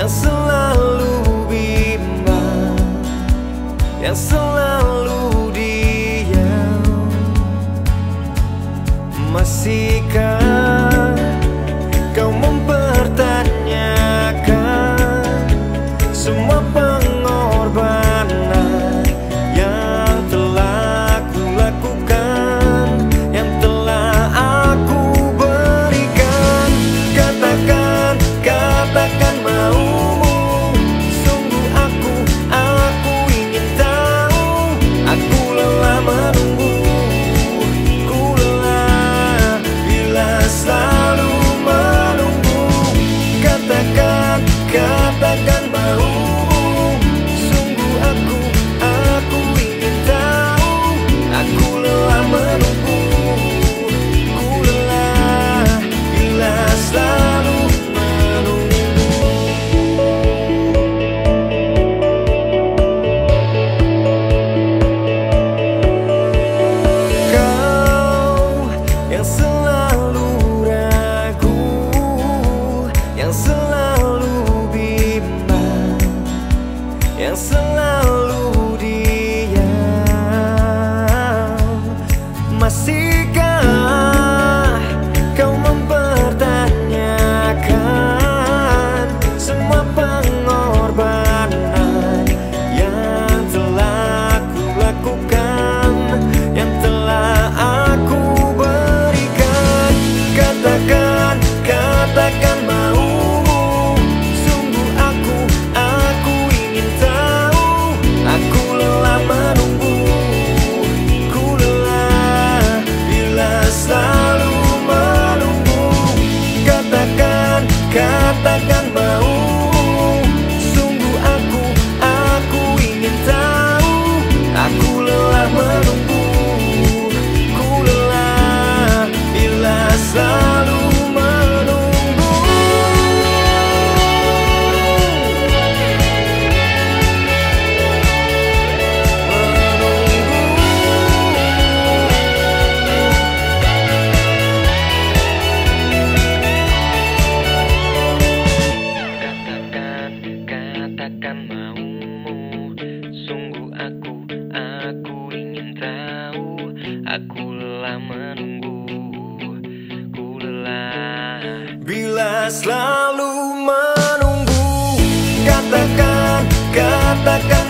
selalu bimbang, yang selalu diam. Masihkah kau mempertanyakan semua pengorbanan yang telah ku lakukan, yang telah aku berikan? Katakan, katakan maumu. Sungguh aku ingin tahu. Aku lelah menunggu, ku lelah bila selalu menunggu. Katakan, katakan maumu. Sungguh aku ingin tahu. Aku lelah menunggu, ku lelah bila selalu yang selalu ragu, yang selalu bimbang, yang selalu diam. Masihkah kau mempertanyakan semua pengorbanan yang telah ku lakukan, yang telah aku berikan? Katakan, katakan maumu. Sungguh aku ingin tahu. Aku lelah menunggu, ku lelah bila selalu menunggu. Katakan, katakan maumu. Sungguh aku ingin tahu. Aku lelah menunggu, ku lelah bila selalu menunggu. Katakan, katakan maumu. Sungguh aku ingin tahu. Aku lelah menunggu, ku lelah bila selalu menunggu. Katakan, katakan